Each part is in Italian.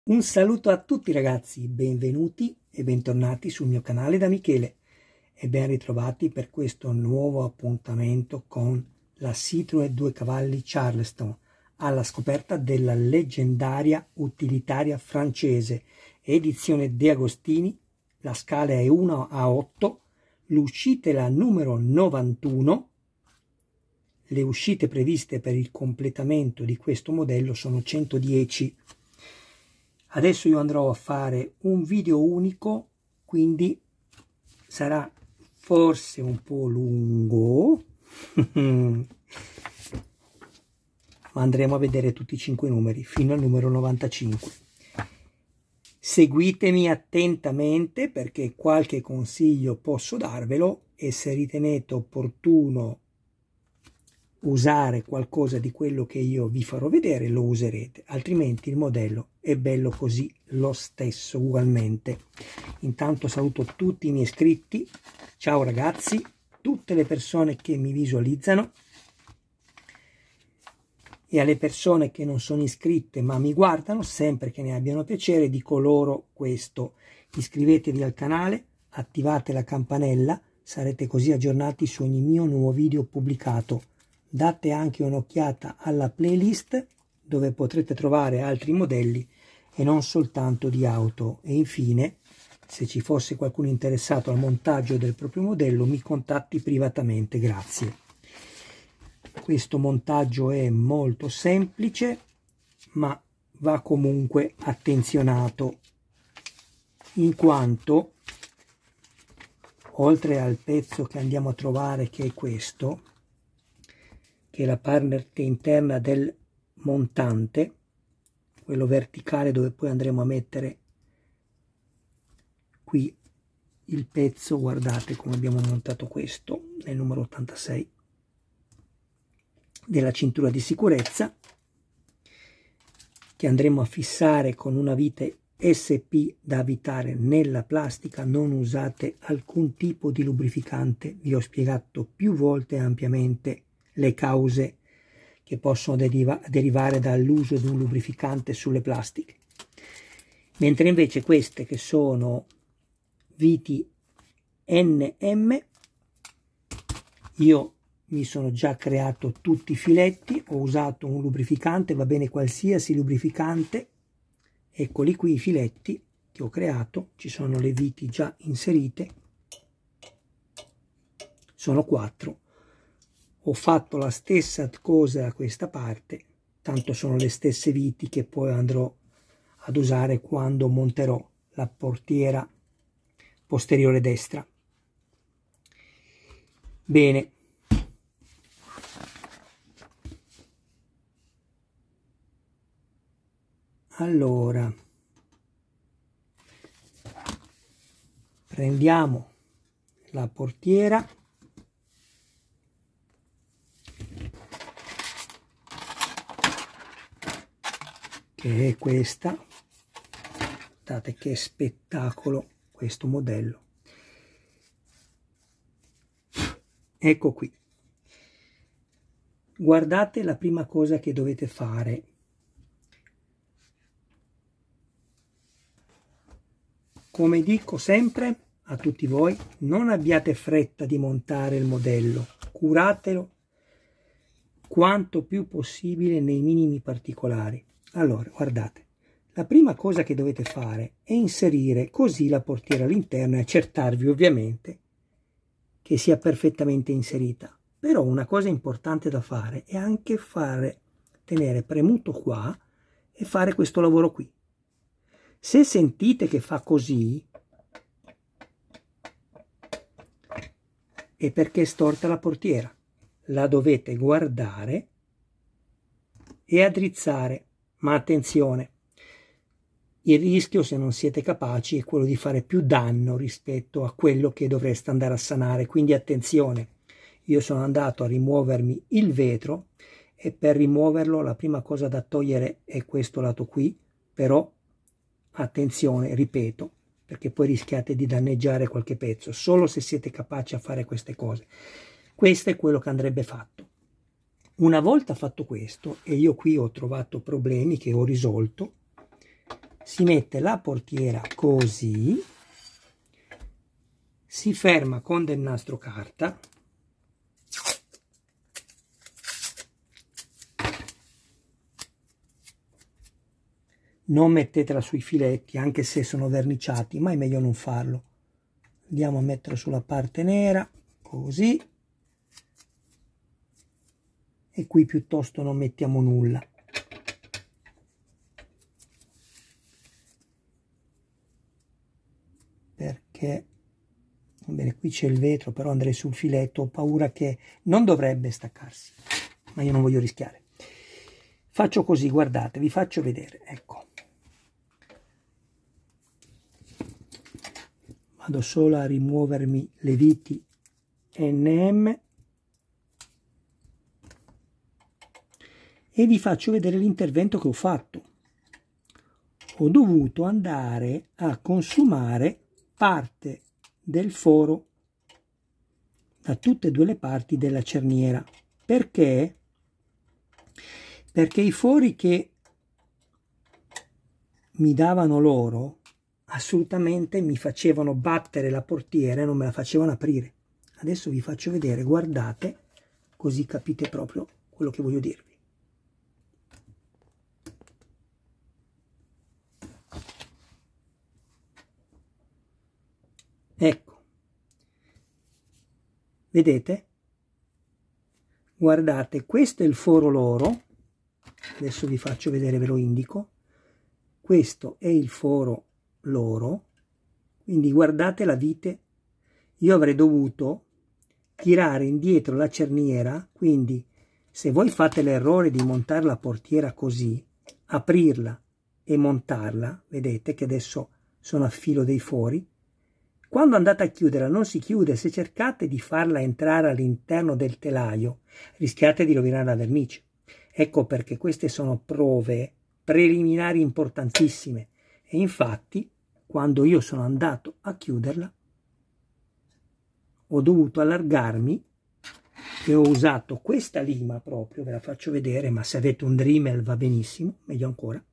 Un saluto a tutti ragazzi, benvenuti e bentornati sul mio canale da Michele e ben ritrovati per questo nuovo appuntamento con la Citroën 2 cavalli Charleston alla scoperta della leggendaria utilitaria francese edizione De Agostini. La scala è 1/8, l'uscita è la numero 91. Le uscite previste per il completamento di questo modello sono 110. Adesso io andrò a fare un video unico, quindi sarà forse un po' lungo, ma andremo a vedere tutti i 5 numeri fino al numero 95. Seguitemi attentamente perché qualche consiglio posso darvelo e se ritenete opportuno usare qualcosa di quello che io vi farò vedere lo userete, altrimenti il modello è bello così lo stesso ugualmente. Intanto saluto tutti i miei iscritti, ciao ragazzi, tutte le persone che mi visualizzano e alle persone che non sono iscritte ma mi guardano, sempre che ne abbiano piacere, dico loro questo: iscrivetevi al canale, attivate la campanella, sarete così aggiornati su ogni mio nuovo video pubblicato. Date anche un'occhiata alla playlist dove potrete trovare altri modelli e non soltanto di auto. E infine, se ci fosse qualcuno interessato al montaggio del proprio modello, mi contatti privatamente. Grazie. Questo montaggio è molto semplice, ma va comunque attenzionato, in quanto oltre al pezzo che andiamo a trovare, che è questo, che è la parte interna del montante, quello verticale dove poi andremo a mettere qui il pezzo. Guardate come abbiamo montato questo nel numero 86 della cintura di sicurezza, che andremo a fissare con una vite SP da avvitare nella plastica. Non usate alcun tipo di lubrificante, vi ho spiegato più volte ampiamente le cause che possono derivare dall'uso di un lubrificante sulle plastiche, mentre invece queste, che sono viti NM, io mi sono già creato tutti i filetti, ho usato un lubrificante, va bene qualsiasi lubrificante. Eccoli qui i filetti che ho creato, ci sono le viti già inserite, sono 4. Ho fatto la stessa cosa da questa parte, tanto sono le stesse viti che poi andrò ad usare quando monterò la portiera posteriore destra. Bene, allora prendiamo la portiera, che è questa. Guardate che spettacolo questo modello. Ecco qui. Guardate, la prima cosa che dovete fare: come dico sempre a tutti voi, non abbiate fretta di montare il modello, curatelo quanto più possibile nei minimi particolari. Allora, guardate, la prima cosa che dovete fare è inserire così la portiera all'interno e accertarvi ovviamente che sia perfettamente inserita. Però una cosa importante da fare è anche tenere premuto qua e fare questo lavoro qui. Se sentite che fa così, è perché è storta la portiera. La dovete guardare e addrizzare, ma attenzione, il rischio, se non siete capaci, è quello di fare più danno rispetto a quello che dovreste andare a sanare. Quindi attenzione, io sono andato a rimuovermi il vetro e per rimuoverlo la prima cosa da togliere è questo lato qui, però attenzione, ripeto, perché poi rischiate di danneggiare qualche pezzo, solo se siete capaci a fare queste cose. Questo è quello che andrebbe fatto. Una volta fatto questo, e io qui ho trovato problemi che ho risolto, si mette la portiera così, si ferma con del nastro carta, non mettetela sui filetti anche se sono verniciati, ma è meglio non farlo. Andiamo a metterlo sulla parte nera così, e qui piuttosto non mettiamo nulla. Perché, va bene, qui c'è il vetro, però andrei sul filetto, ho paura che non dovrebbe staccarsi, ma io non voglio rischiare. Faccio così, guardate, vi faccio vedere, ecco. Vado solo a rimuovermi le viti NM e vi faccio vedere l'intervento che ho fatto. Ho dovuto andare a consumare parte del foro da tutte e due le parti della cerniera. Perché? Perché i fori che mi davano loro assolutamente mi facevano battere la portiera e non me la facevano aprire. Adesso vi faccio vedere, guardate, così capite proprio quello che voglio dirvi. Ecco, vedete? Guardate, questo è il foro loro, adesso vi faccio vedere, ve lo indico. Questo è il foro loro, quindi guardate la vite. Io avrei dovuto tirare indietro la cerniera, quindi se voi fate l'errore di montare la portiera così, aprirla e montarla, vedete che adesso sono a filo dei fori. Quando andate a chiuderla non si chiude, se cercate di farla entrare all'interno del telaio rischiate di rovinare la vernice. Ecco perché queste sono prove preliminari importantissime e infatti quando io sono andato a chiuderla ho dovuto allargarmi e ho usato questa lima proprio, ve la faccio vedere, ma se avete un Dremel va benissimo, meglio ancora,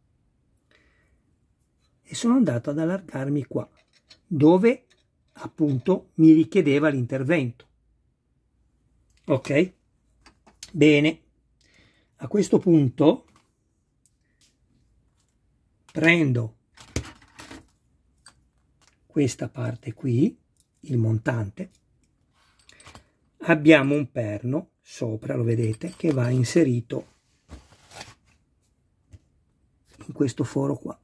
e sono andato ad allargarmi qua dove appunto mi richiedeva l'intervento. Ok? Bene, a questo punto prendo questa parte qui, il montante, abbiamo un perno sopra, lo vedete, che va inserito in questo foro qua.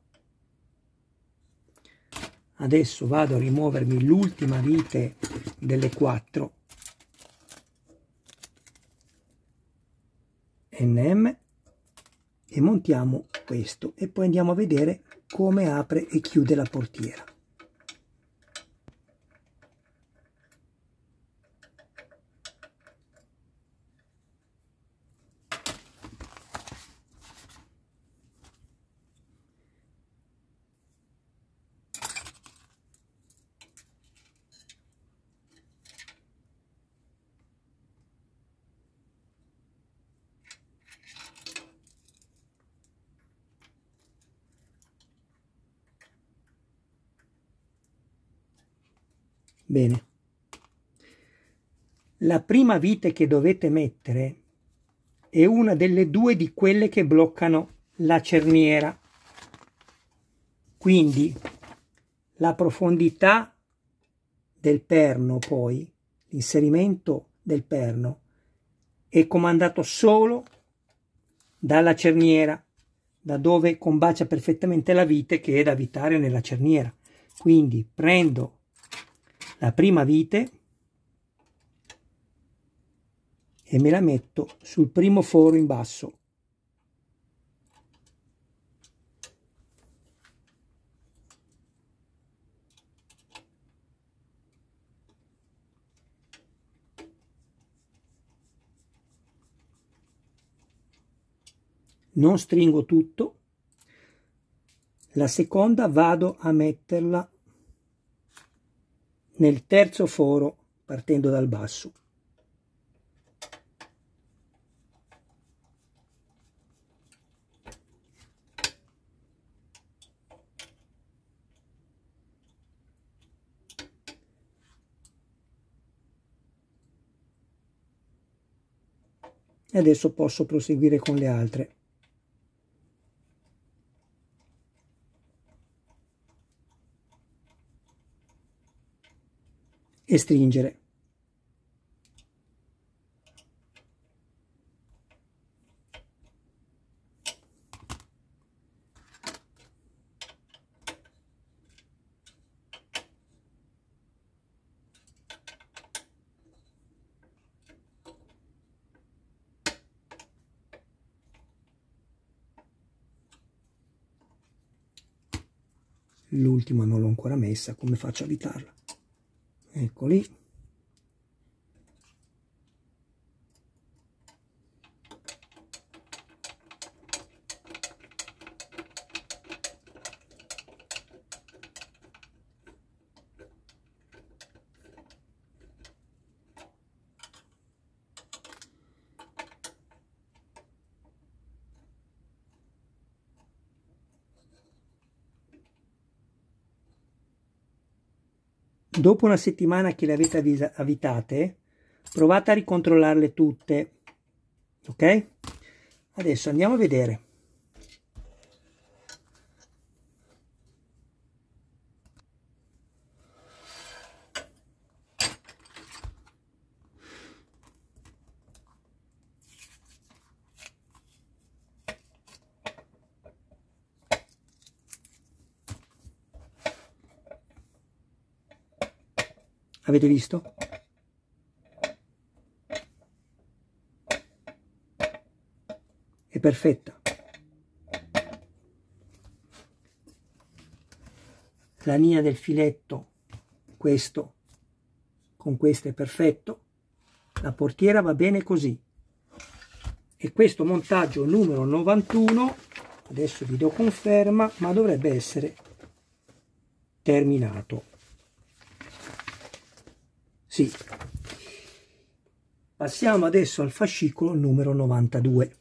Adesso vado a rimuovermi l'ultima vite delle 4 NM e montiamo questo e poi andiamo a vedere come apre e chiude la portiera. Bene, la prima vite che dovete mettere è una delle due di quelle che bloccano la cerniera, quindi la profondità del perno, poi l'inserimento del perno è comandato solo dalla cerniera, da dove combacia perfettamente la vite che è da avvitare nella cerniera. Quindi prendo la prima vite e me la metto sul primo foro in basso. Non stringo tutto. La seconda vado a metterla nel terzo foro partendo dal basso. e adesso posso proseguire con le altre. E stringere. L'ultima non l'ho ancora messa, come faccio a evitarla? Ecco lì. Dopo una settimana che le avete avitate, provate a ricontrollarle tutte, ok? Adesso andiamo a vedere. Avete visto? È perfetta. La linea del filetto, questo con questo è perfetto. La portiera va bene così. E questo montaggio numero 91, adesso vi do conferma, ma dovrebbe essere terminato. Sì. Passiamo adesso al fascicolo numero 92.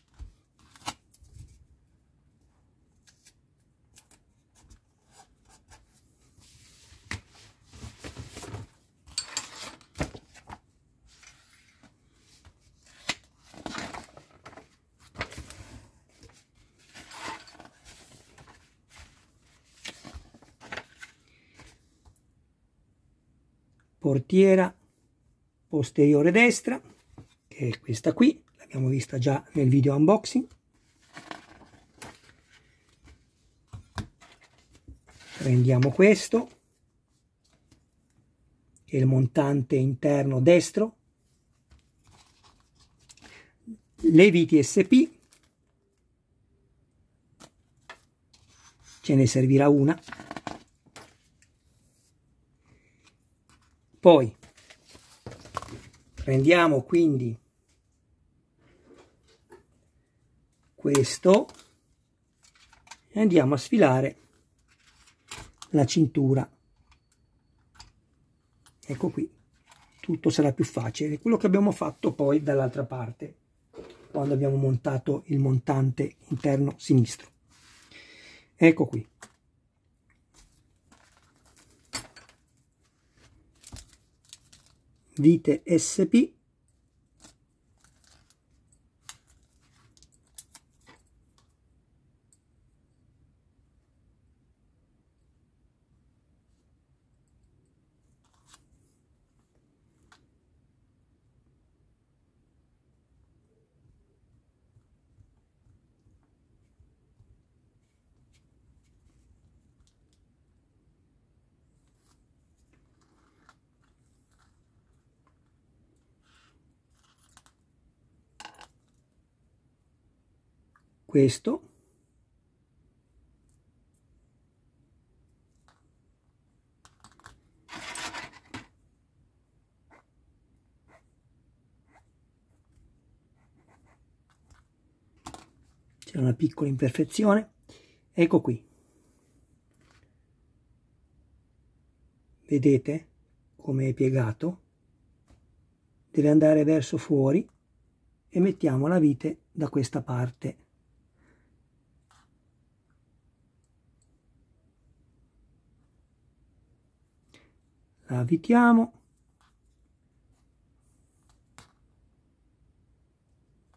Portiera posteriore destra, che è questa qui, l'abbiamo vista già nel video unboxing. Prendiamo questo, che è il montante interno destro, le viti SP, ce ne servirà una. Poi prendiamo quindi questo e andiamo a sfilare la cintura. Ecco qui, tutto sarà più facile. Quello che abbiamo fatto poi dall'altra parte, quando abbiamo montato il montante interno sinistro. Ecco qui. Vite SP, questo, c'è una piccola imperfezione, ecco qui, vedete come è piegato, deve andare verso fuori e mettiamo la vite da questa parte. La avvitiamo,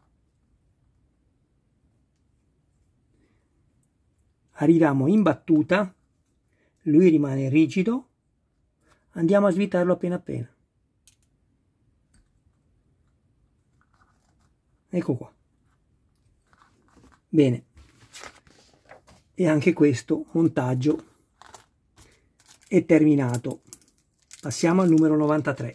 arriviamo in battuta, lui rimane rigido, andiamo a svitarlo appena appena. Ecco qua. Bene. E anche questo montaggio è terminato. Passiamo al numero 93.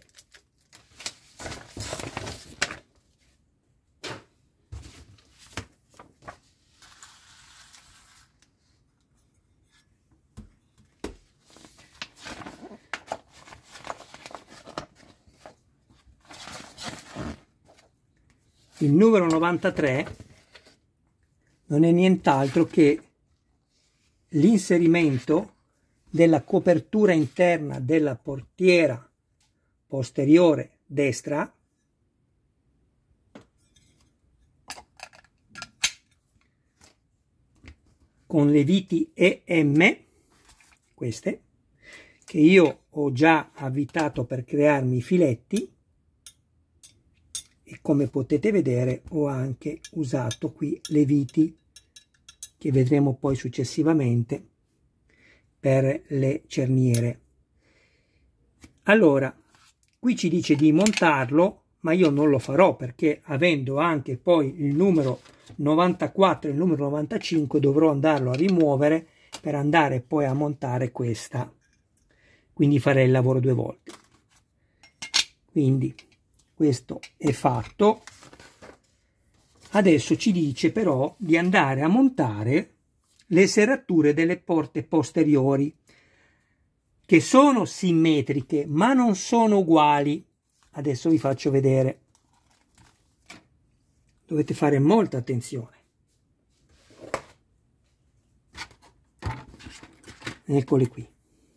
Il numero 93 non è nient'altro che l'inserimento della copertura interna della portiera posteriore destra con le viti EM, queste, che io ho già avvitato per crearmi i filetti, e come potete vedere ho anche usato qui le viti che vedremo poi successivamente per le cerniere. Allora, qui ci dice di montarlo, ma io non lo farò perché avendo anche poi il numero 94 e il numero 95 dovrò andarlo a rimuovere per andare poi a montare questa, quindi farei il lavoro due volte. Quindi questo è fatto. Adesso ci dice però di andare a montare le serrature delle porte posteriori, che sono simmetriche ma non sono uguali. Adesso vi faccio vedere. Dovete fare molta attenzione. Eccole qui.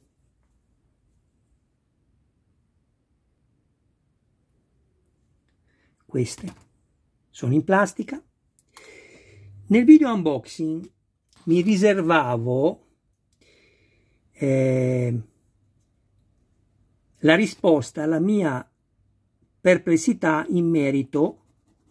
Queste sono in plastica. Nel video unboxing mi riservavo la risposta alla mia perplessità in merito,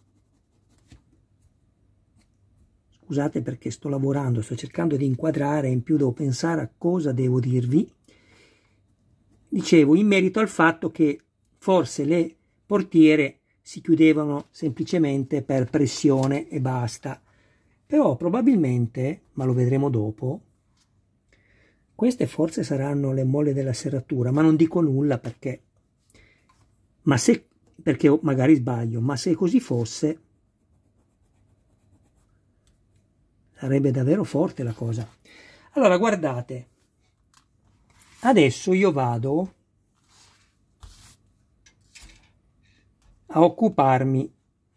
scusate perché sto lavorando, sto cercando di inquadrare, in più devo pensare a cosa devo dirvi. Dicevo in merito al fatto che forse le portiere si chiudevano semplicemente per pressione e basta, però probabilmente, ma lo vedremo dopo, queste forse saranno le molle della serratura, ma non dico nulla perché magari sbaglio, ma se così fosse sarebbe davvero forte la cosa. Allora guardate, adesso io vado a occuparmi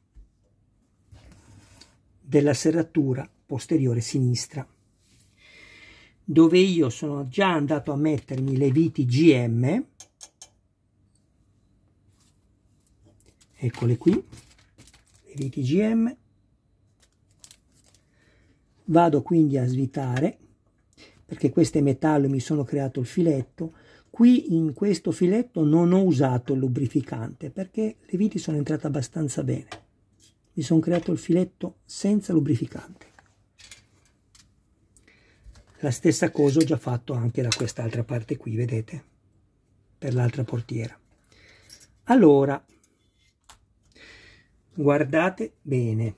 della serratura posteriore sinistra, dove io sono già andato a mettermi le viti GM, eccole qui, le viti GM. Vado quindi a svitare, perché questo è metallo e mi sono creato il filetto. Qui in questo filetto non ho usato il lubrificante perché le viti sono entrate abbastanza bene. Mi sono creato il filetto senza lubrificante. La stessa cosa ho già fatto anche da quest'altra parte qui, vedete? Per l'altra portiera. Allora, guardate bene.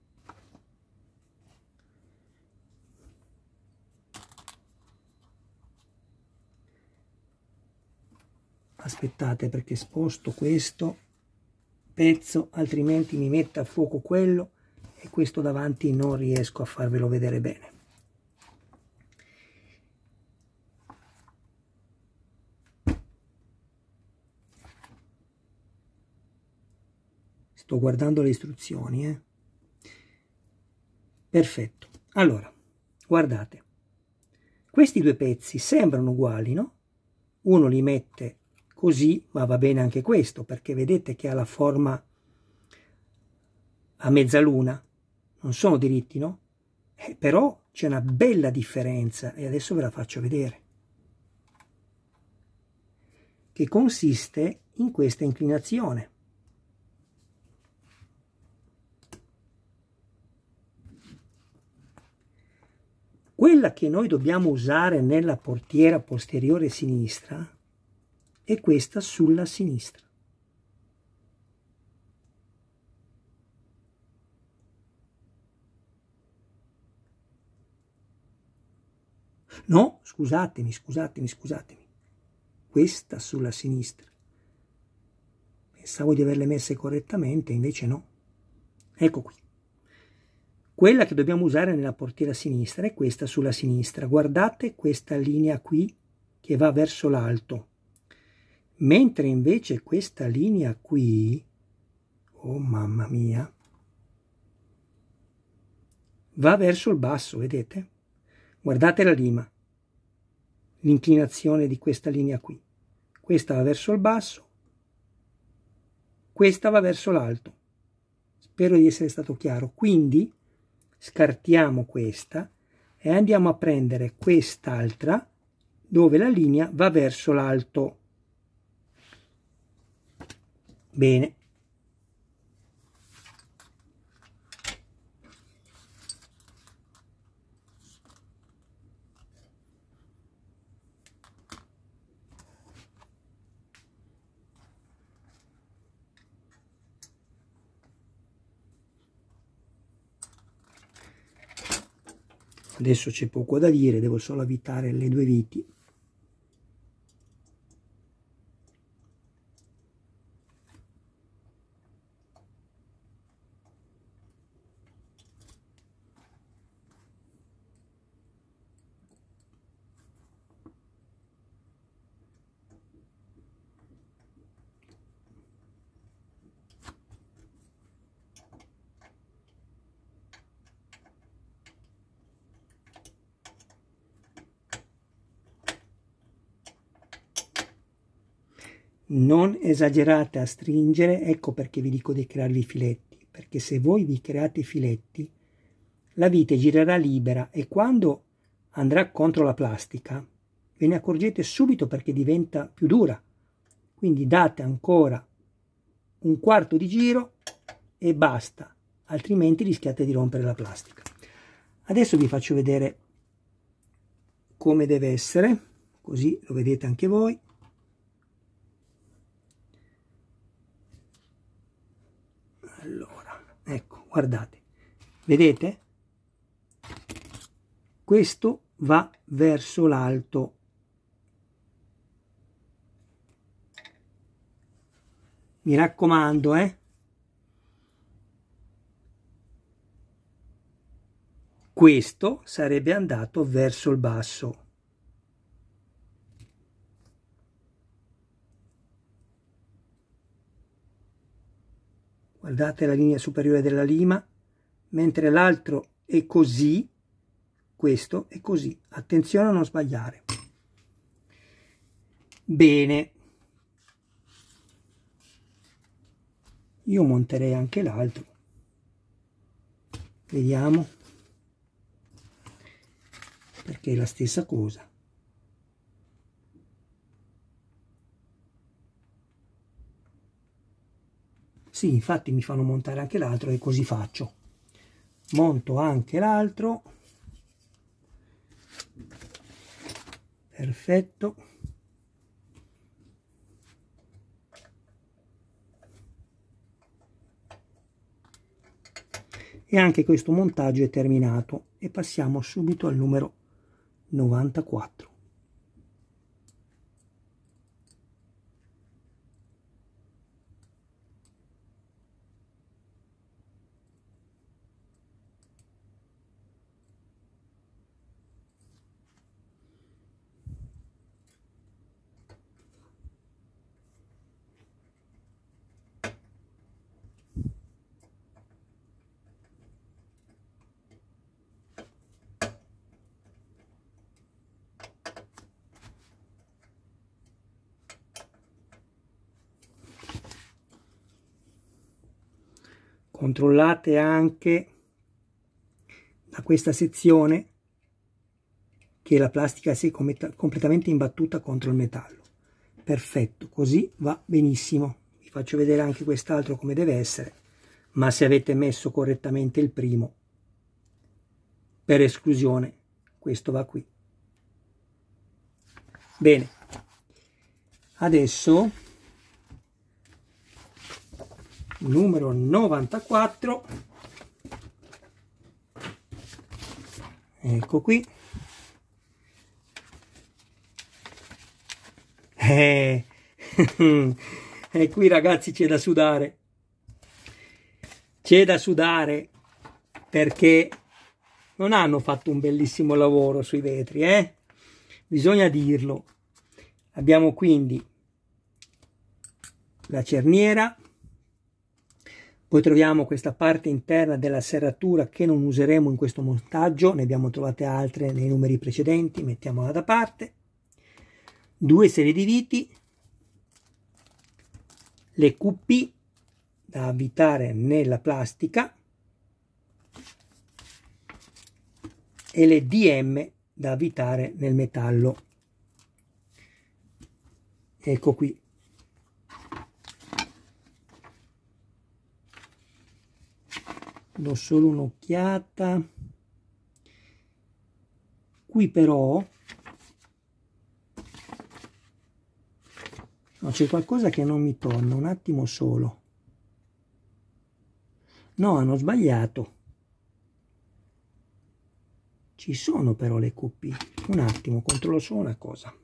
Aspettate perché sposto questo pezzo, altrimenti mi mette a fuoco quello e questo davanti non riesco a farvelo vedere bene. Sto guardando le istruzioni, Perfetto. Allora, guardate. Questi due pezzi sembrano uguali, no? Uno li mette così, ma va bene anche questo, perché vedete che ha la forma a mezzaluna, non sono diritti, no? Però c'è una bella differenza e adesso ve la faccio vedere, che consiste in questa inclinazione. Quella che noi dobbiamo usare nella portiera posteriore sinistra è questa sulla sinistra. No, scusatemi. Questa sulla sinistra. Pensavo di averle messe correttamente, invece no. Ecco qui. Quella che dobbiamo usare nella portiera sinistra è questa sulla sinistra. Guardate questa linea qui che va verso l'alto. Mentre invece questa linea qui, oh mamma mia, va verso il basso, vedete? Guardate la lima, l'inclinazione di questa linea qui. Questa va verso il basso, questa va verso l'alto. Spero di essere stato chiaro. Quindi scartiamo questa e andiamo a prendere quest'altra dove la linea va verso l'alto. Bene. Adesso c'è poco da dire, devo solo avvitare le due viti. Non esagerate a stringere, ecco perché vi dico di crearvi i filetti, perché se voi vi create i filetti, la vite girerà libera e quando andrà contro la plastica ve ne accorgete subito perché diventa più dura. Quindi date ancora un quarto di giro e basta, altrimenti rischiate di rompere la plastica. Adesso vi faccio vedere come deve essere, così lo vedete anche voi. Allora, ecco, guardate, vedete? Questo va verso l'alto. Mi raccomando, questo sarebbe andato verso il basso. Guardate la linea superiore della lima, mentre l'altro è così, questo è così. Attenzione a non sbagliare. Bene. Io monterei anche l'altro. Vediamo. Perché è la stessa cosa. Sì, infatti mi fanno montare anche l'altro e così faccio. Monto anche l'altro. Perfetto. E anche questo montaggio è terminato e passiamo subito al numero 94. Controllate anche da questa sezione che la plastica si è completamente imbattuta contro il metallo. Perfetto, così va benissimo. Vi faccio vedere anche quest'altro come deve essere, ma se avete messo correttamente il primo, per esclusione questo va qui. Bene, adesso numero 94, ecco qui. E qui ragazzi c'è da sudare, perché non hanno fatto un bellissimo lavoro sui vetri, bisogna dirlo. Abbiamo quindi la cerniera, poi troviamo questa parte interna della serratura che non useremo in questo montaggio, ne abbiamo trovate altre nei numeri precedenti, mettiamola da parte. 2 serie di viti, le QP da avvitare nella plastica e le DM da avvitare nel metallo. Ecco qui. Do solo un'occhiata. Qui però no, c'è qualcosa che non mi torna, un attimo solo. No, hanno sbagliato. Ci sono però le QP. Un attimo, controllo solo una cosa.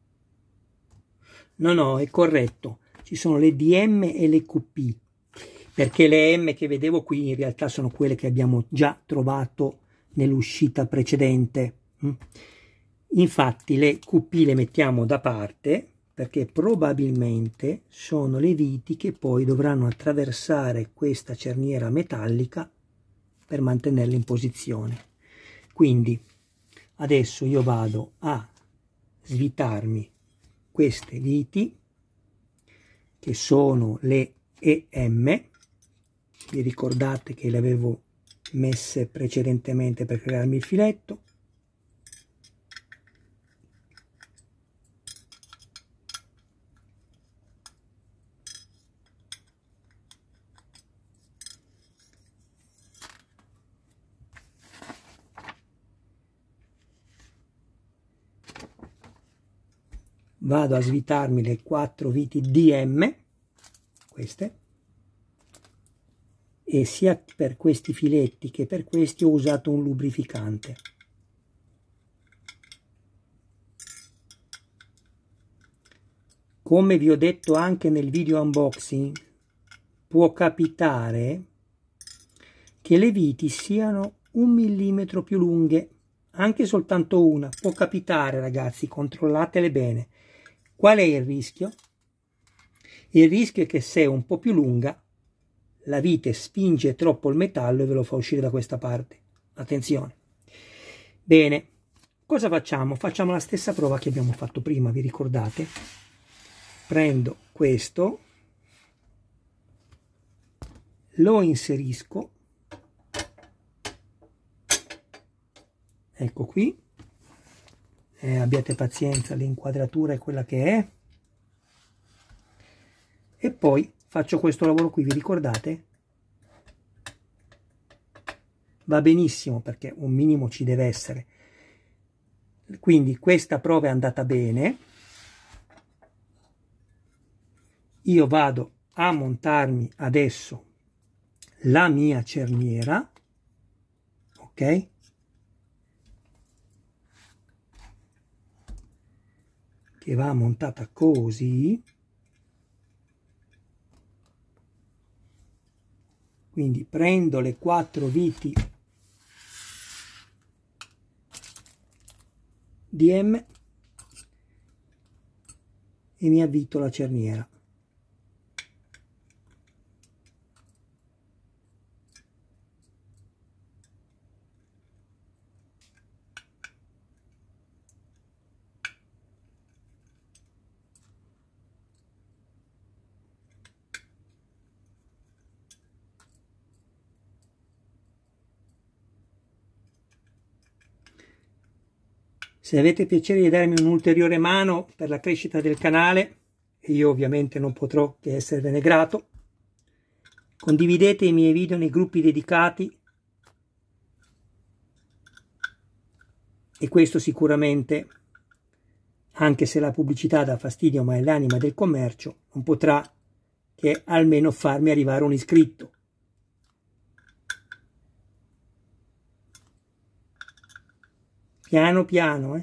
No, è corretto. Ci sono le DM e le QP. Perché le M che vedevo qui in realtà sono quelle che abbiamo già trovato nell'uscita precedente. Infatti le QP le mettiamo da parte, perché probabilmente sono le viti che poi dovranno attraversare questa cerniera metallica per mantenerla in posizione. Quindi adesso io vado a svitarmi queste viti che sono le EM. Vi ricordate che le avevo messe precedentemente per crearmi il filetto. Vado a svitarmi le 4 viti DM, queste, e sia per questi filetti che per questi ho usato un lubrificante. Come vi ho detto anche nel video unboxing, può capitare che le viti siano 1 millimetro più lunghe, anche soltanto una. Può capitare ragazzi, controllatele bene. Qual è il rischio? Il rischio è che se è un po' più lunga, la vite spinge troppo il metallo e ve lo fa uscire da questa parte. Attenzione. Bene, cosa facciamo? Facciamo la stessa prova che abbiamo fatto prima, vi ricordate? Prendo questo, lo inserisco, ecco qui. Abbiate pazienza, l'inquadratura è quella che è, e poi faccio questo lavoro qui, vi ricordate? Va benissimo perché un minimo ci deve essere. Quindi questa prova è andata bene. Io vado a montarmi adesso la mia cerniera, ok? Che va montata così. Quindi prendo le 4 viti DM e mi avvito la cerniera. Se avete piacere di darmi un'ulteriore mano per la crescita del canale, e io ovviamente non potrò che esservene grato, condividete i miei video nei gruppi dedicati e questo sicuramente, anche se la pubblicità dà fastidio ma è l'anima del commercio, non potrà che almeno farmi arrivare un iscritto. Piano piano,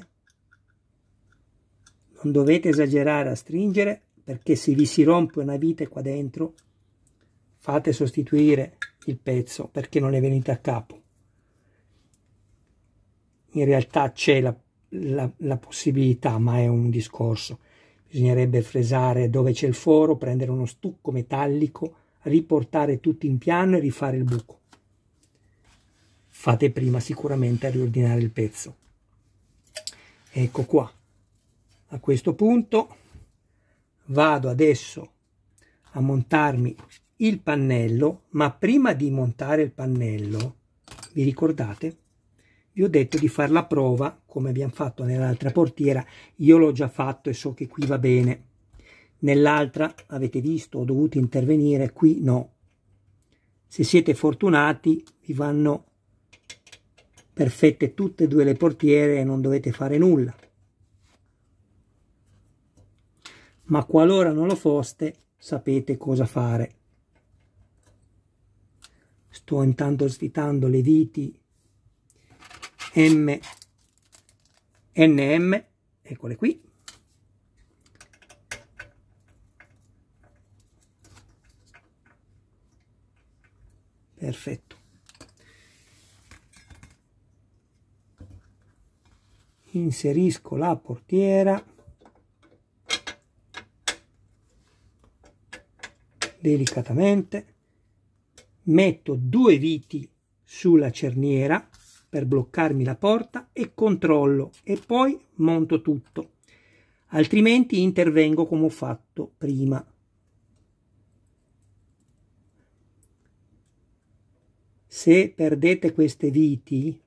non dovete esagerare a stringere, perché se vi si rompe una vite qua dentro, fate sostituire il pezzo perché non è venuto a capo. In realtà c'è la possibilità, ma è un discorso. Bisognerebbe fresare dove c'è il foro, prendere uno stucco metallico, riportare tutto in piano e rifare il buco. Fate prima sicuramente a riordinare il pezzo. Ecco qua. A questo punto vado adesso a montarmi il pannello, ma prima di montare il pannello, vi ricordate? Vi ho detto di fare la prova, come abbiamo fatto nell'altra portiera. Io l'ho già fatto e so che qui va bene. Nell'altra, avete visto, ho dovuto intervenire, qui no. Se siete fortunati, vi vanno perfette tutte e due le portiere e non dovete fare nulla. Ma qualora non lo foste, sapete cosa fare. Sto intanto svitando le viti NM, eccole qui. Perfetto. Inserisco la portiera delicatamente, metto 2 viti sulla cerniera per bloccarmi la porta e controllo, e poi monto tutto, altrimenti intervengo come ho fatto prima. Se perdete queste viti,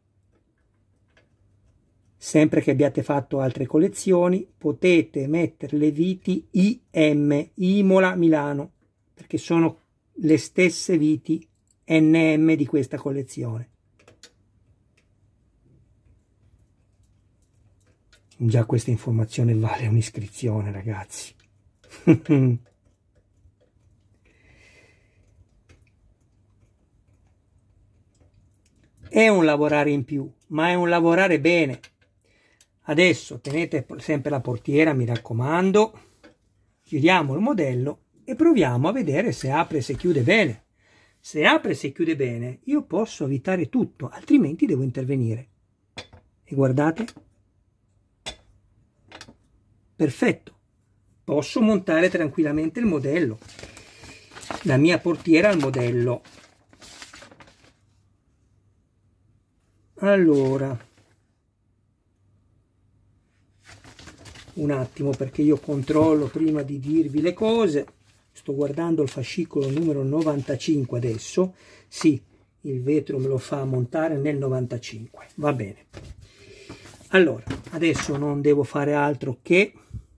sempre che abbiate fatto altre collezioni, potete mettere le viti IM, Imola Milano, perché sono le stesse viti NM di questa collezione. Già questa informazione vale un'iscrizione, ragazzi. È un lavorare in più, ma è un lavorare bene. Adesso tenete sempre la portiera, mi raccomando, giriamo il modello e proviamo a vedere se apre e se chiude bene. Se apre e se chiude bene, io posso avvitare tutto, altrimenti devo intervenire. E guardate, perfetto, posso montare tranquillamente il modello, la mia portiera al modello. Allora, un attimo, perché io controllo prima di dirvi le cose. Sto guardando il fascicolo numero 95 adesso. Sì, il vetro me lo fa montare nel 95, va bene. Allora, adesso non devo fare altro che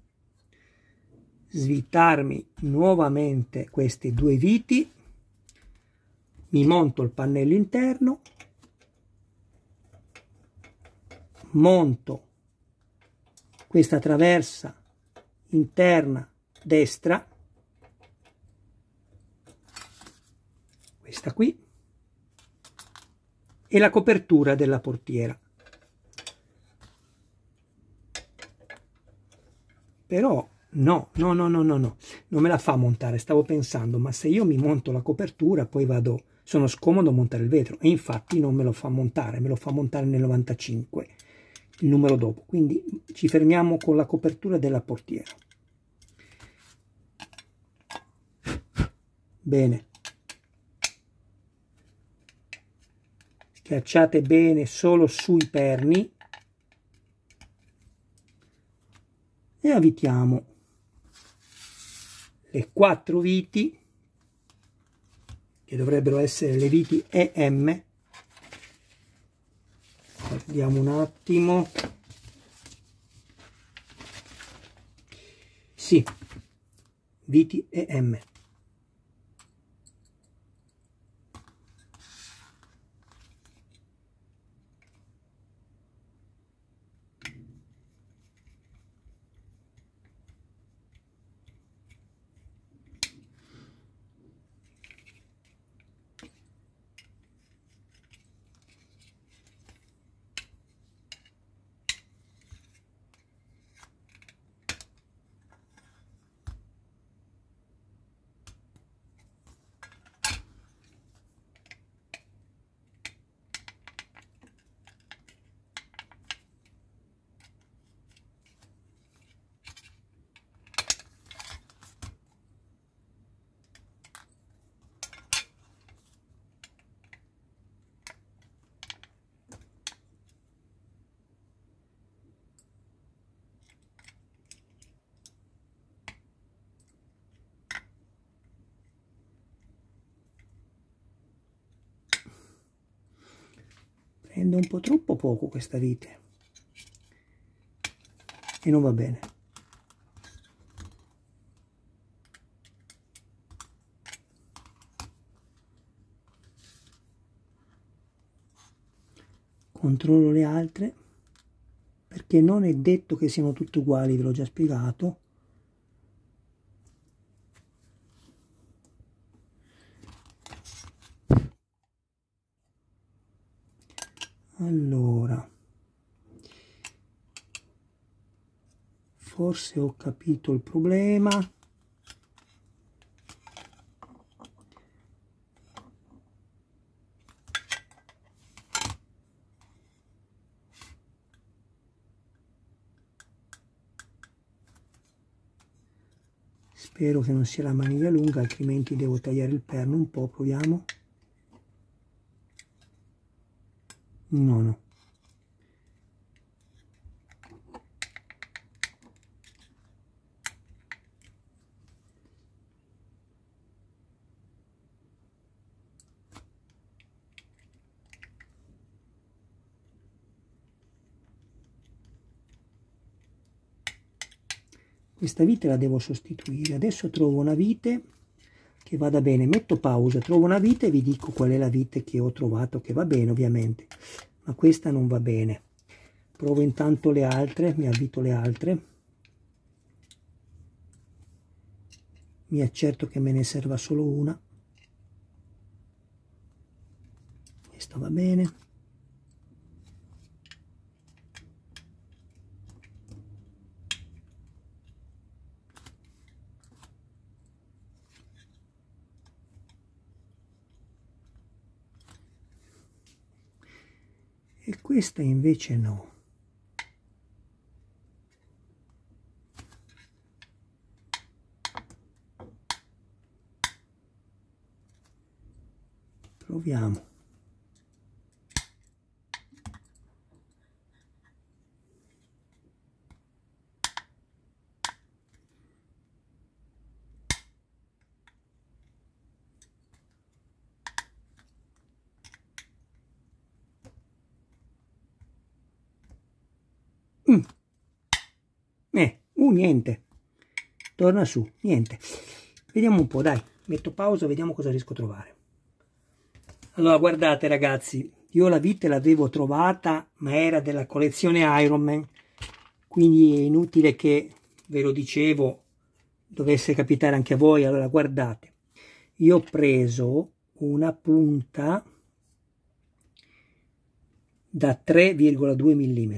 svitarmi nuovamente questi 2 viti, mi monto il pannello interno, monto questa traversa interna destra, questa qui, e la copertura della portiera. Però no, non me la fa montare. Stavo pensando, ma se io mi monto la copertura poi vado, sono scomodo a montare il vetro, e infatti non me lo fa montare, me lo fa montare nel 95, il numero dopo. Quindi ci fermiamo con la copertura della portiera. Bene, schiacciate bene solo sui perni e avvitiamo le 4 viti, che dovrebbero essere le viti EM. Guardiamo un attimo. Sì, viti EM. Prende un po' troppo poco questa vite e non va bene. Controllo le altre perché non è detto che siano tutte uguali, ve l'ho già spiegato. Allora, forse ho capito il problema. Spero che non sia la maniglia lunga, altrimenti devo tagliare il perno un po'. Proviamo. No, no. Questa vite la devo sostituire. Adesso trovo una vite che vada bene. Metto pausa, trovo una vite e vi dico qual è la vite che ho trovato, che va bene ovviamente, ma questa non va bene. Provo intanto le altre, mi avvito le altre. Mi accerto che me ne serva solo una. Questa va bene. E questa invece no. Proviamo. Niente, torna su, niente. Vediamo un po', dai, metto pausa, vediamo cosa riesco a trovare. Allora, guardate ragazzi, io la vite l'avevo trovata, ma era della collezione Iron Man, quindi è inutile che, ve lo dicevo, dovesse capitare anche a voi. Allora, guardate, io ho preso una punta da 3,2 mm.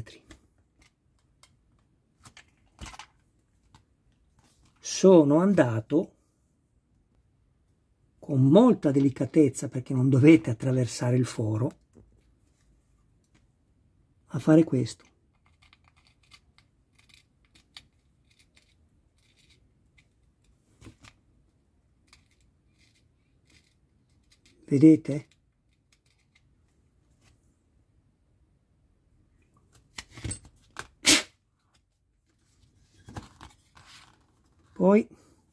Sono andato con molta delicatezza, perché non dovete attraversare il foro, a fare questo. Vedete? Poi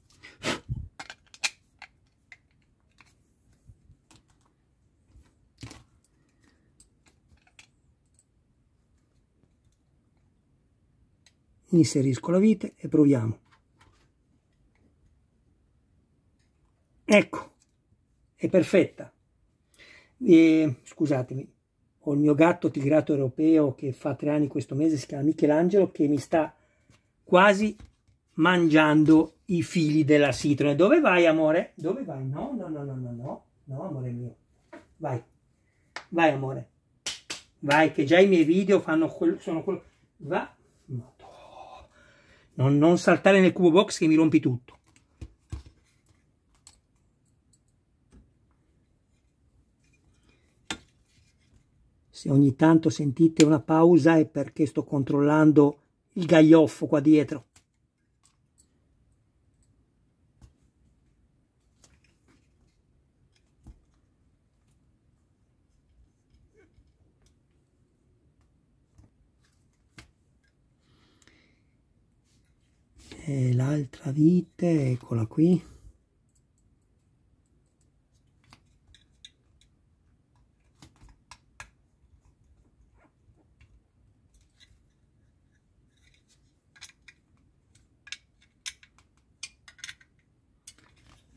inserisco la vite e proviamo. Ecco, è perfetta. Scusatemi, ho il mio gatto tigrato europeo che fa 3 anni questo mese, si chiama Michelangelo, che mi sta quasi mangiando i fili della citrone. Dove vai, amore? Dove vai? No, no, no, no, no, no, no, amore mio. Vai, vai, amore. Vai, che già i miei video fanno sono quello. Va. Non saltare nel cubo box che mi rompi tutto. Se ogni tanto sentite una pausa è perché sto controllando il gaglioffo qua dietro. E l'altra vite, eccola qui.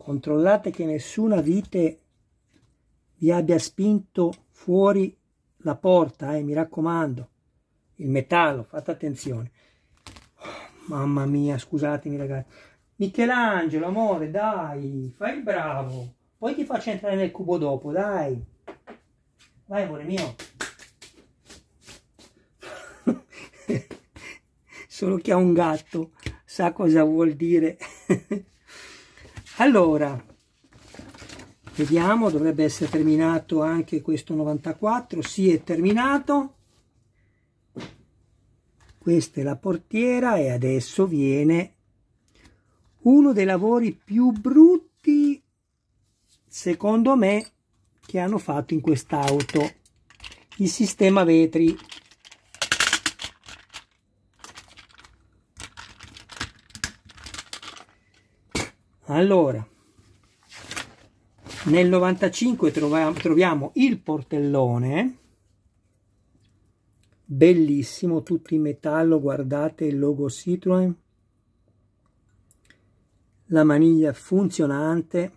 controllate che nessuna vite vi abbia spinto fuori la porta, mi raccomando. Il metallo, fate attenzione. Mamma mia, scusatemi ragazzi. Michelangelo, amore, dai, fai il bravo. Poi ti faccio entrare nel cubo dopo, dai. Vai, amore mio. Solo chi ha un gatto sa cosa vuol dire. Allora, vediamo, dovrebbe essere terminato anche questo 94. Sì, è terminato. Questa è la portiera e adesso viene uno dei lavori più brutti, secondo me, che hanno fatto in quest'auto, il sistema vetri. Allora, nel 95 troviamo il portellone, bellissimo, tutto in metallo, guardate il logo Citroën, la maniglia funzionante,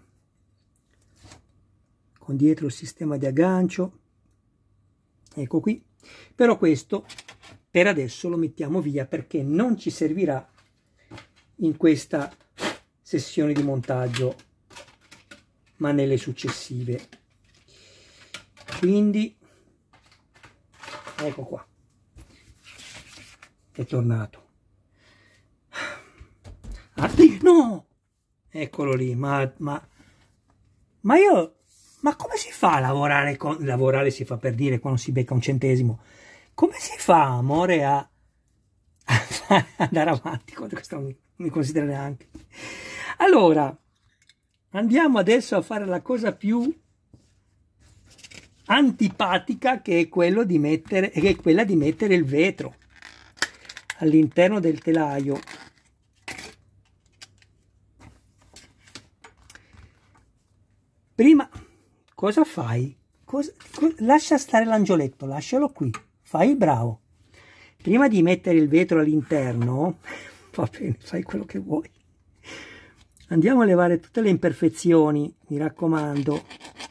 con dietro il sistema di aggancio, ecco qui. Però questo per adesso lo mettiamo via perché non ci servirà in questa sessione di montaggio, ma nelle successive. Quindi ecco qua, è tornato. No, eccolo lì. Ma io, ma come si fa a lavorare lavorare si fa per dire quando si becca un centesimo? Come si fa, amore, a andare avanti? Questo non mi considera neanche. Allora, andiamo adesso a fare la cosa più antipatica, che è quella di mettere il vetro all'interno del telaio. Prima, cosa fai? Lascia stare l'angioletto, lascialo qui, fai il bravo. Prima di mettere il vetro all'interno, va bene, fai quello che vuoi. Andiamo a levare tutte le imperfezioni, mi raccomando.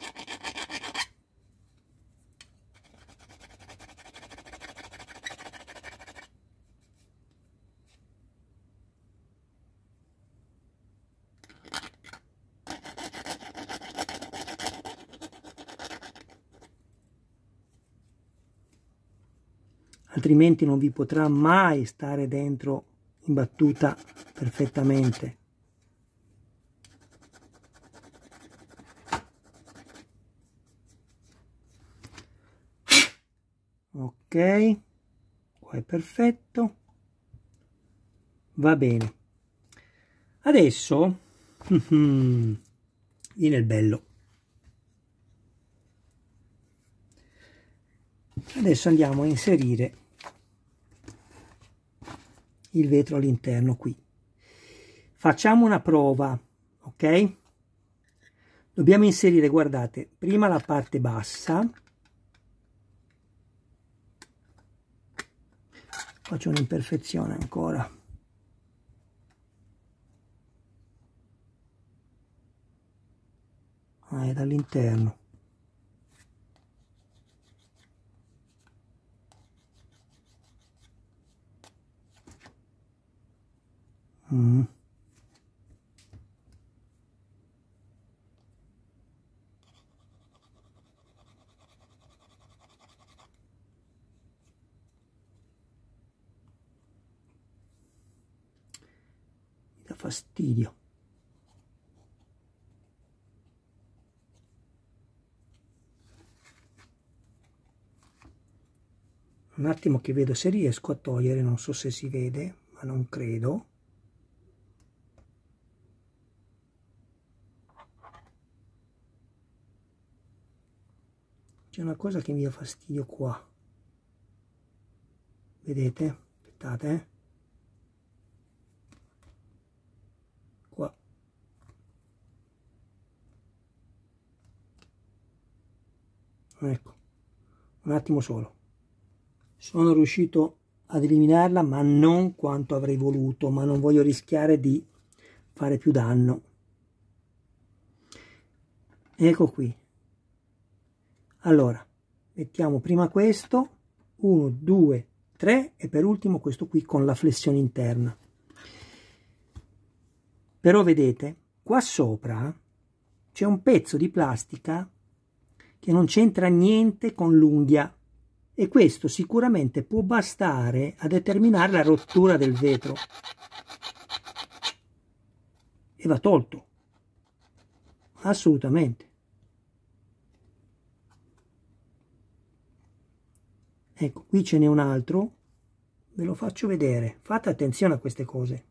Altrimenti non vi potrà mai stare dentro imbattuta perfettamente. Ok, qua è perfetto, va bene. Adesso viene il bello. Adesso andiamo a inserire il vetro all'interno qui. Facciamo una prova, ok? Dobbiamo inserire, guardate, prima la parte bassa. Faccio un'imperfezione ancora. È dall'interno. Mi dà fastidio. Un attimo che vedo se riesco a togliere, non so se si vede, ma non credo. C'è una cosa che mi dà fastidio qua. Vedete? Aspettate, qua. Ecco, un attimo solo. Sono riuscito ad eliminarla, ma non quanto avrei voluto, ma non voglio rischiare di fare più danno. Ecco qui. Allora mettiamo prima questo, 1 2 3 e per ultimo questo qui con la flessione interna. Però vedete qua sopra c'è un pezzo di plastica che non c'entra niente con l'unghia e questo sicuramente può bastare a determinare la rottura del vetro e va tolto assolutamente. Ecco, qui ce n'è un altro, ve lo faccio vedere, fate attenzione a queste cose.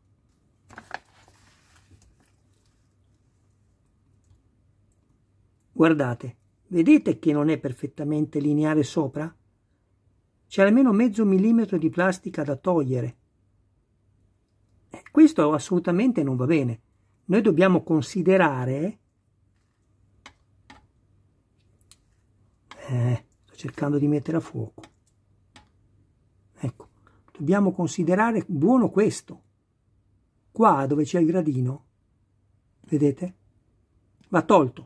Guardate, vedete che non è perfettamente lineare sopra? C'è almeno mezzo millimetro di plastica da togliere. Questo assolutamente non va bene. Noi dobbiamo considerare... sto cercando di mettere a fuoco. Ecco, dobbiamo considerare buono questo. Qua dove c'è il gradino, vedete? Va tolto.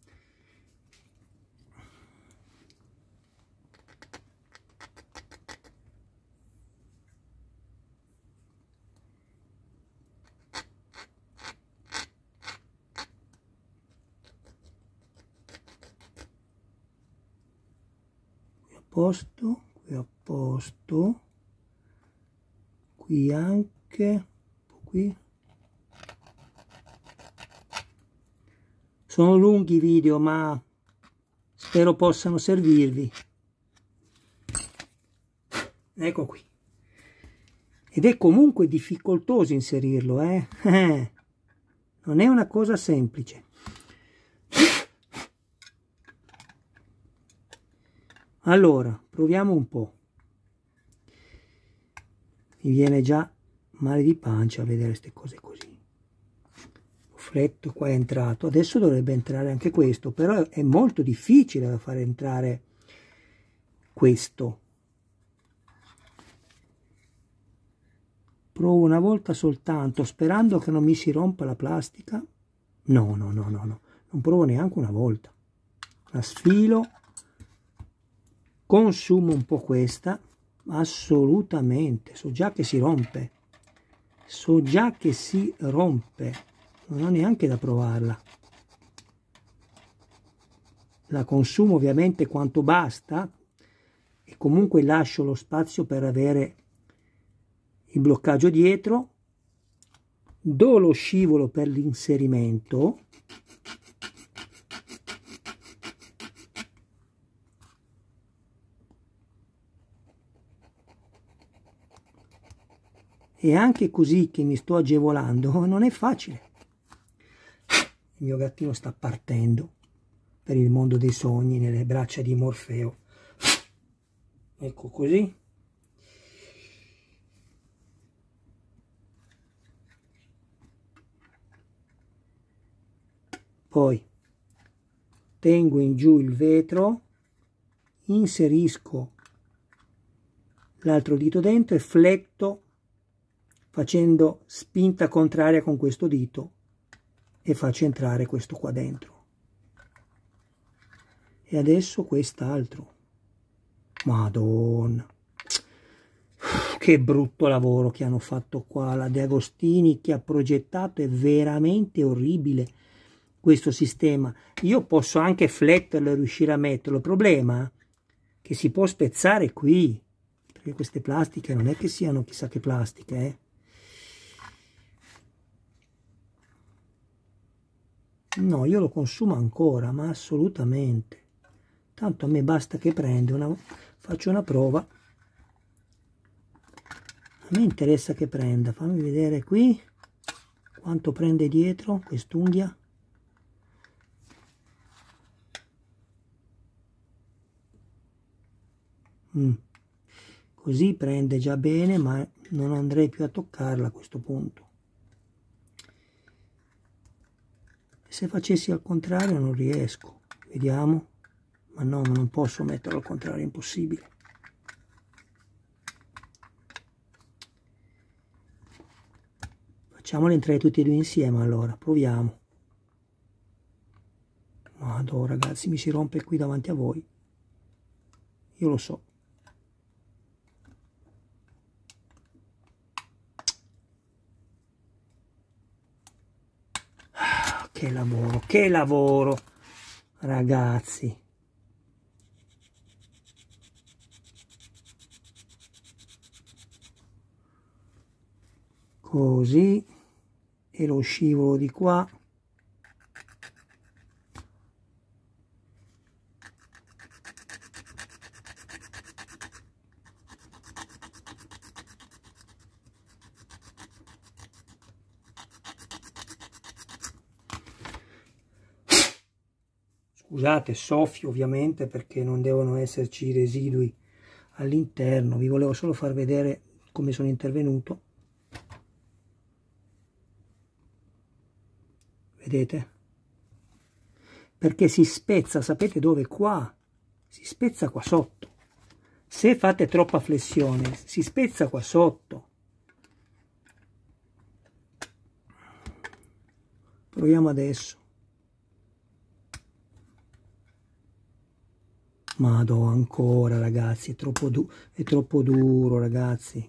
Qui a posto, qui anche, qui. Sono lunghi i video, ma spero possano servirvi. Ecco qui. Ed è comunque difficoltoso inserirlo, non è una cosa semplice. Allora, proviamo un po'. Mi viene già male di pancia a vedere queste cose così. Lo fletto qua è entrato, adesso dovrebbe entrare anche questo, però è molto difficile da fare entrare questo. Provo una volta soltanto, sperando che non mi si rompa la plastica. No, non provo neanche una volta. La sfilo. Consumo un po' questa, assolutamente, so già che si rompe, non ho neanche da provarla. La consumo ovviamente quanto basta e comunque lascio lo spazio per avere il bloccaggio dietro, do lo scivolo per l'inserimento. E anche così che mi sto agevolando non è facile. Il mio gattino sta partendo per il mondo dei sogni nelle braccia di Morfeo. Ecco così. Poi tengo in giù il vetro, inserisco l'altro dito dentro e fletto facendo spinta contraria con questo dito e faccio entrare questo qua dentro. E adesso quest'altro. Madonna, che brutto lavoro che hanno fatto qua la De Agostini, che ha progettato, è veramente orribile questo sistema. Io posso anche fletterlo e riuscire a metterlo, il problema è che si può spezzare qui, perché queste plastiche non è che siano chissà che plastiche, No, io lo consumo ancora, ma assolutamente. Tanto a me basta che prendo faccio una prova. A me interessa che prenda, fammi vedere qui quanto prende dietro quest'unghia. Così prende già bene, ma non andrei più a toccarla a questo punto. Se facessi al contrario non riesco, vediamo, ma no, non posso metterlo al contrario, è impossibile. Facciamoli entrare tutti e due insieme allora, proviamo. Madò, ragazzi, mi si rompe qui davanti a voi. Io lo so. Che lavoro, ragazzi. Così, e lo scivolo di qua. Scusate, soffio ovviamente perché non devono esserci residui all'interno. Vi volevo solo far vedere come sono intervenuto. Vedete? Perché si spezza, sapete dove? Qua. Si spezza qua sotto. Se fate troppa flessione, si spezza qua sotto. Proviamo adesso. Madò, ancora, ragazzi, è troppo duro, ragazzi.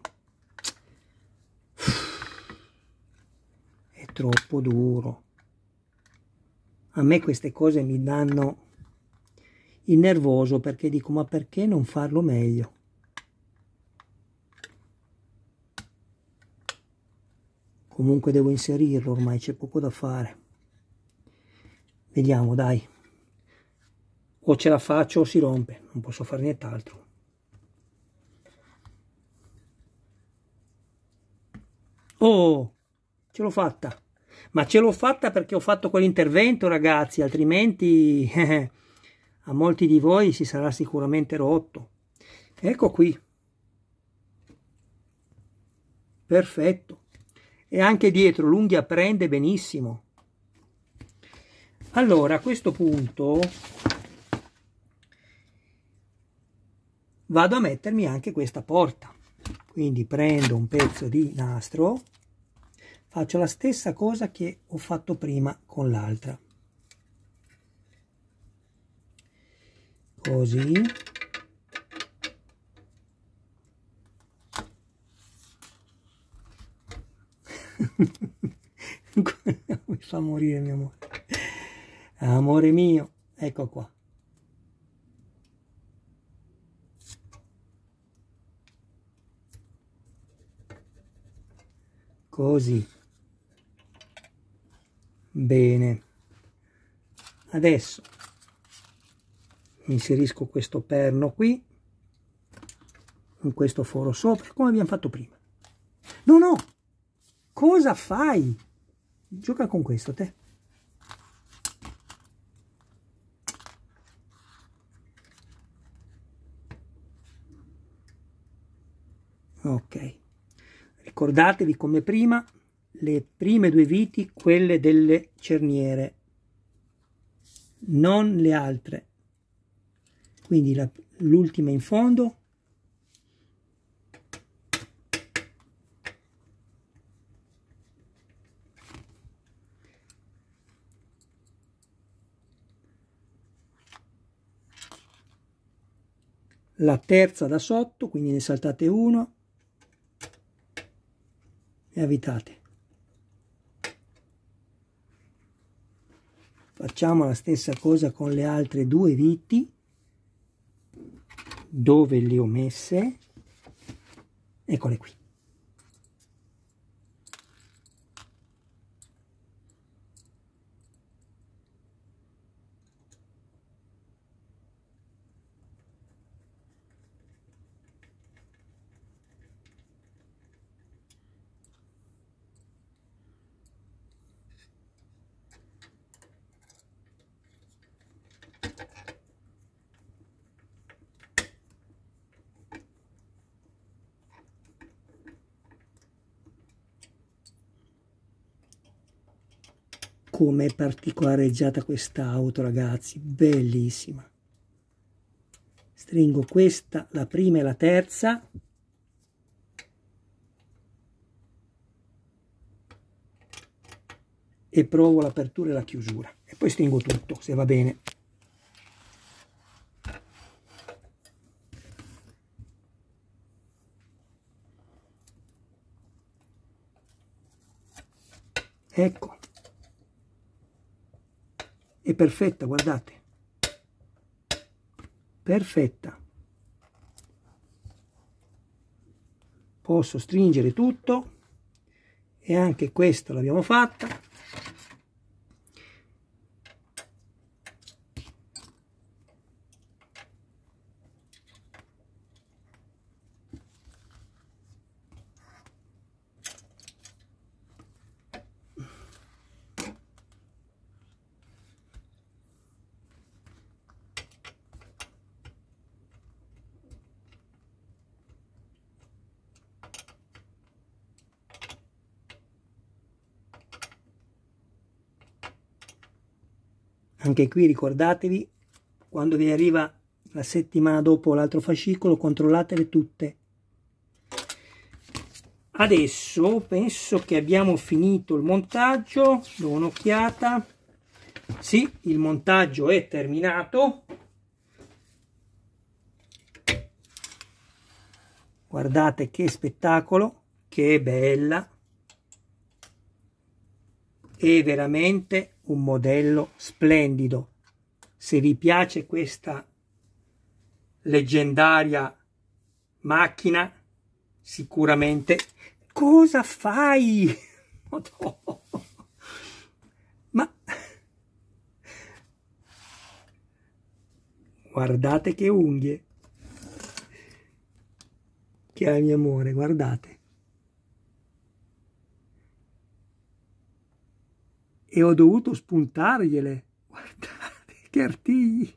È troppo duro. A me queste cose mi danno il nervoso perché dico, ma perché non farlo meglio? Comunque devo inserirlo, ormai c'è poco da fare. Vediamo, dai. O ce la faccio o si rompe, non posso fare nient'altro. Oh, ce l'ho fatta. Ma ce l'ho fatta perché ho fatto quell'intervento, ragazzi, altrimenti a molti di voi si sarà sicuramente rotto. Ecco qui. Perfetto. E anche dietro l'unghia prende benissimo. Allora, a questo punto vado a mettermi anche questa porta. Quindi prendo un pezzo di nastro, faccio la stessa cosa che ho fatto prima con l'altra. Così. Mi fa morire mio amore. Amore mio, ecco qua. Così. Bene. Adesso inserisco questo perno qui, in questo foro sopra, come abbiamo fatto prima. No, no! Cosa fai? Gioca con questo, te. Ok. Ricordatevi come prima, le prime due viti, quelle delle cerniere, non le altre. Quindi l'ultima in fondo. La terza da sotto, quindi ne saltate uno e avvitate. Facciamo la stessa cosa con le altre due viti, dove le ho messe, eccole qui. Come è particolareggiata questa auto, ragazzi, bellissima. Stringo questa, la prima e la terza, e provo l'apertura e la chiusura e poi stringo tutto, se va bene. ecco, è perfetta, guardate, perfetta. Posso stringere tutto e anche questo l'abbiamo fatta. Anche qui ricordatevi, quando vi arriva la settimana dopo l'altro fascicolo, controllatele tutte. Adesso penso che abbiamo finito il montaggio, do un'occhiata. Sì, il montaggio è terminato. Guardate che spettacolo, che bella. È veramente un modello splendido. Se vi piace questa leggendaria macchina, sicuramente... Cosa fai? Ma guardate che unghie che ha mio amore, guardate. E ho dovuto spuntargliele, guardate che artigli.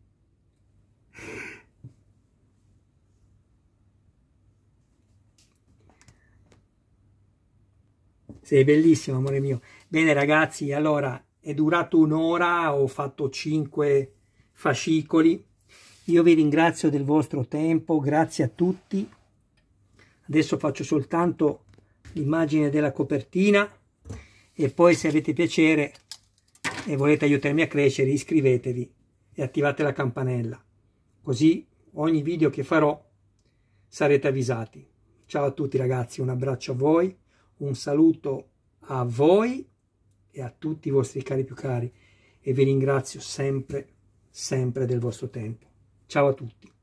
Sei bellissimo, amore mio. Bene ragazzi, allora è durato un'ora, ho fatto 5 fascicoli. Io vi ringrazio del vostro tempo, grazie a tutti. Adesso faccio soltanto l'immagine della copertina e poi se avete piacere e volete aiutarmi a crescere, iscrivetevi e attivate la campanella, così ogni video che farò sarete avvisati. Ciao a tutti ragazzi, un abbraccio a voi, un saluto a voi e a tutti i vostri cari più cari e vi ringrazio sempre del vostro tempo. Ciao a tutti.